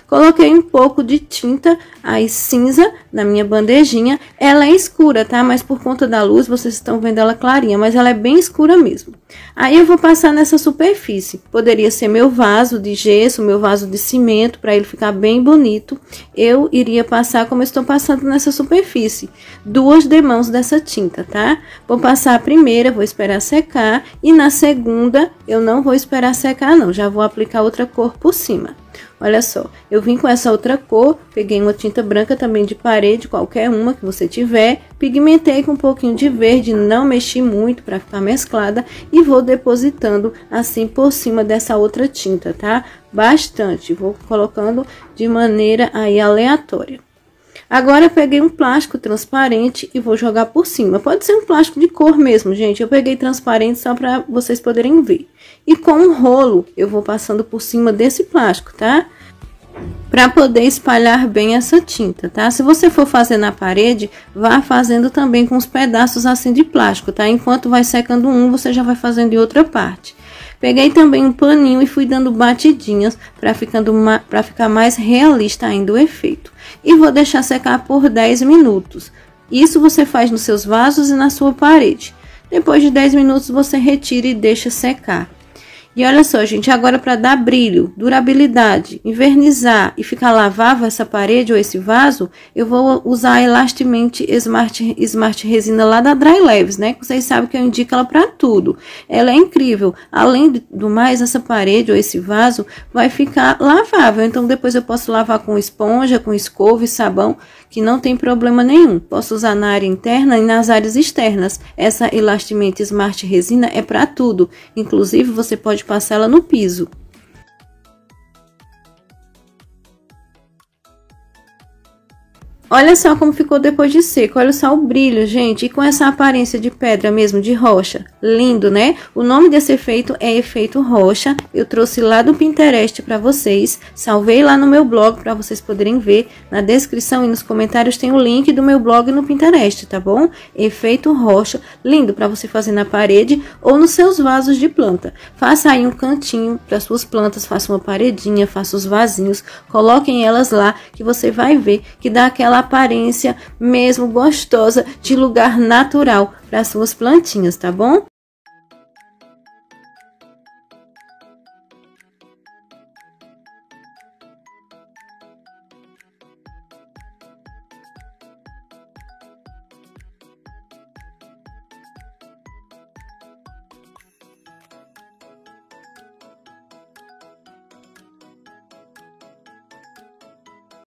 Coloquei um pouco de tinta aí cinza na minha bandejinha. Ela é escura, tá? Mas por conta da luz, vocês estão vendo ela clarinha, mas ela é bem escura mesmo. Aí eu vou passar nessa superfície. Poderia ser meu vaso de gesso, meu vaso de cimento, para ele ficar bem bonito. Eu iria passar como eu estou passando nessa superfície. 2 demãos dessa tinta, tá? Vou passar a primeira, vou esperar secar. E na segunda, eu não vou esperar secar, não. Já vou aplicar outra cor por cima. Olha só, eu vim com essa outra cor, peguei uma tinta branca também de parede, qualquer uma que você tiver, pigmentei com um pouquinho de verde, não mexi muito para ficar mesclada e vou depositando assim por cima dessa outra tinta, tá? Bastante, vou colocando de maneira aí aleatória. Agora eu peguei um plástico transparente e vou jogar por cima. Pode ser um plástico de cor mesmo, gente. Eu peguei transparente só para vocês poderem ver. E com um rolo eu vou passando por cima desse plástico, tá? Para poder espalhar bem essa tinta, tá? Se você for fazer na parede, vá fazendo também com os pedaços assim de plástico, tá? Enquanto vai secando um, você já vai fazendo em outra parte. Peguei também um paninho e fui dando batidinhas para ficar mais realista ainda o efeito. E vou deixar secar por 10 minutos. Isso você faz nos seus vasos e na sua parede. Depois de 10 minutos você retira e deixa secar. E olha só, gente, agora para dar brilho, durabilidade, envernizar e ficar lavável essa parede ou esse vaso, eu vou usar a Elastamente Smart Resina lá da Dry Leves, né? Que vocês sabem que eu indico ela para tudo. Ela é incrível. Além do mais, essa parede ou esse vaso vai ficar lavável. Então, depois eu posso lavar com esponja, com escova e sabão, que não tem problema nenhum. Posso usar na área interna e nas áreas externas. Essa Elastamente Smart Resina é para tudo. Inclusive, você pode passar ela no piso. Olha só como ficou depois de seco, olha só o brilho, gente, e com essa aparência de pedra mesmo, de rocha, lindo, né? O nome desse efeito é efeito rocha, eu trouxe lá do Pinterest para vocês, salvei lá no meu blog para vocês poderem ver, na descrição e nos comentários tem o link do meu blog no Pinterest, tá bom? Efeito rocha, lindo para você fazer na parede ou nos seus vasos de planta. Faça aí um cantinho para suas plantas, faça uma paredinha, faça os vasinhos, coloquem elas lá que você vai ver que dá aquela aparência mesmo gostosa de lugar natural para suas plantinhas, tá bom?